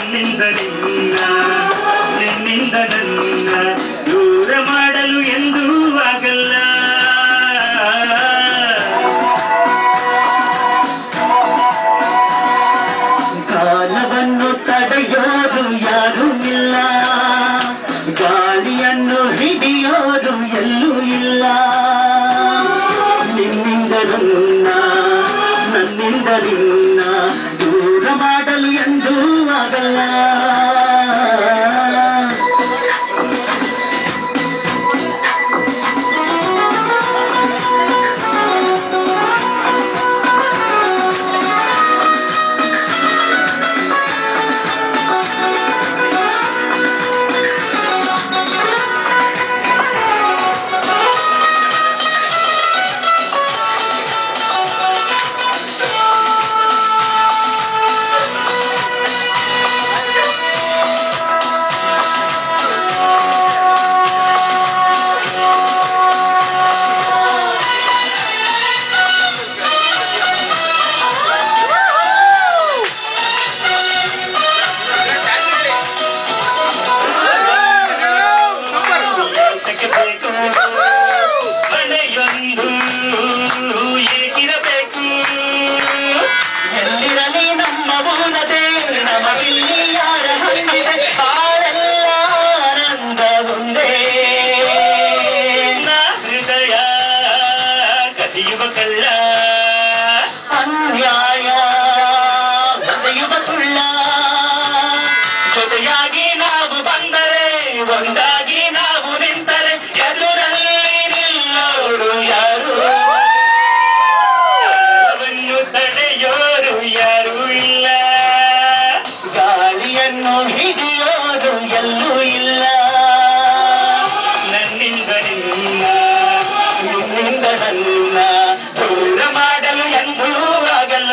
ನನ್ನಿಂದ ನಿನ್ನ ನಿನ್ನಿಂದ ನನ್ನ ದೂರ ಮಾಡಲು ಎಂದೂ ಆಗಲ್ಲ. ಕಾಲವನ್ನು ತಡೆಯೋದು ಯಾರೂ ಇಲ್ಲ, ಗಾಳಿಯನ್ನು ಹಿಡಿಯೋದು ಎಲ್ಲೂ ಇಲ್ಲ. ನಿನ್ನಿಂದ ನನ್ನ ನನ್ನಿಂದ ನಿನ್ನ ದೂರ ಮಾಡಲು ಎಂದೂ ಆಗಲ್ಲ. ಅನ್ಯಾಯ ನಡೆಯುವ ಸುಳ್ಳ ಜೊತೆಯಾಗಿ ನಾವು ಬಂದರೆ ಒಂದಾಗಿ ನಾವು ನಿಂತರೆ ಎದುರಲ್ಲಿ ನಿಲ್ಲೋರು ಯಾರು, ಅವನ್ನು ತಡೆಯೋರು ಯಾರೂ ಇಲ್ಲ, ಗಾಳಿಯನ್ನು ಹಿಡಿಯೋರು ಎಲ್ಲೂ ಇಲ್ಲ. ನನ್ನಿಂದ ನಿನ್ನ ನಿನ್ನಿಂದ ನನ್ನ ದೂರ ಮಾಡಲು ಎಂದೂ ಆಗಲ್ಲ.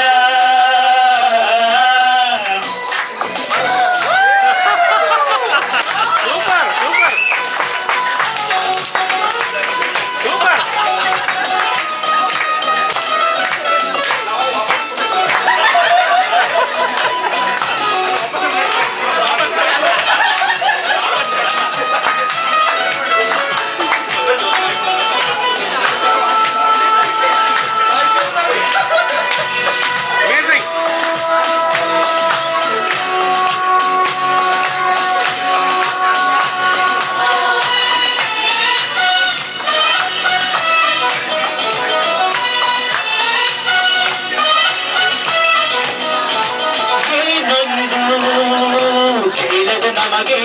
ನಮಗೆ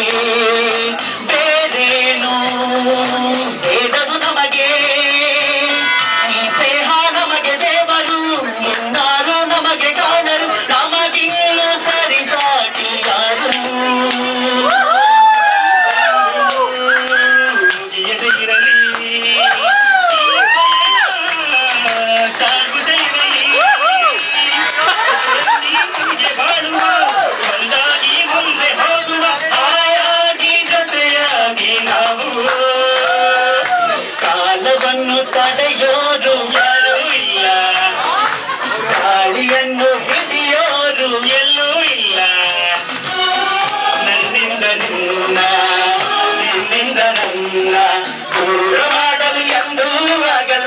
ಬೇರೇನು ಬೇಡದು, ನಮಗೆ ಈ ಸ್ನೇಹ ನಮಗೆ ದೇವರು, ಇನ್ನಾರು ನಮಗೆ ಕಾಣರು, ನಮಗಿನ್ನು ಸರಿಸಾಟಿ ಯಾರು. ಮುಗಿಯದಿರಲಿ ಸಾಗುತ್ತ ಇರಲಿ ಬಾಳುವ ಒಂದಾಗಿ ಮುಂದೆ ಹೋಗುವ ಆಯಾಗಿ ಜೊತೆಯಾಗಿ ನಾವು. ಕಾಲವನ್ನು ತಡೆಯೋರು ಯಾರೂ ಇಲ್ಲ, ಗಾಳಿಯನ್ನು ಹಿಡಿಯೋರು ಎಲ್ಲೂ ಇಲ್ಲ. ನನ್ನಿಂದ ನಿನ್ನ ನಿನ್ನಿಂದ ನನ್ನ ದೂರ ಮಾಡಲು ಎಂದೂ ಆಗಲ್ಲ.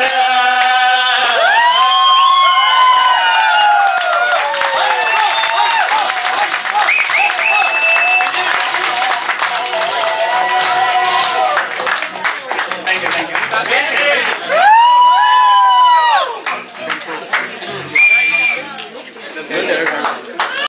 Thank you.